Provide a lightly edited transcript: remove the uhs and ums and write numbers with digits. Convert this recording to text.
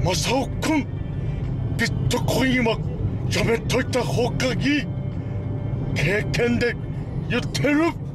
マサオ君、ビットコインはやめといた方がいい。経験で言ってる。